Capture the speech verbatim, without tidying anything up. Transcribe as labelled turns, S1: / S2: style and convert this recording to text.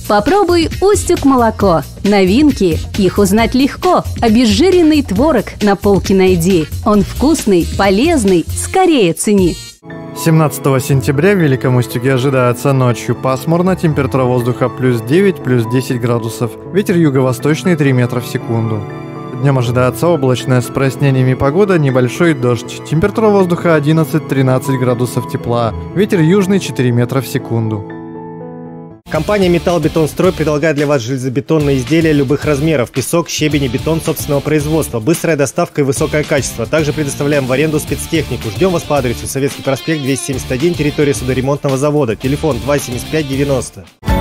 S1: Попробуй Устюг молоко. Новинки. Их узнать легко. Обезжиренный творог на полке найди. Он вкусный, полезный, скорее цени.
S2: семнадцатого сентября в Великом Устюге ожидается ночью пасмурно, температура воздуха плюс девять, плюс десять градусов. Ветер юго-восточный три метра в секунду. Днем ожидается облачная с прояснениями погода, небольшой дождь. Температура воздуха одиннадцать-тринадцать градусов тепла. Ветер южный четыре метра в секунду.
S3: Компания «Металлбетонстрой» предлагает для вас железобетонные изделия любых размеров: песок, щебень и бетон собственного производства, быстрая доставка и высокое качество. Также предоставляем в аренду спецтехнику. Ждем вас по адресу Советский проспект двести семьдесят один, территория судоремонтного завода. Телефон два семьдесят пять девяносто.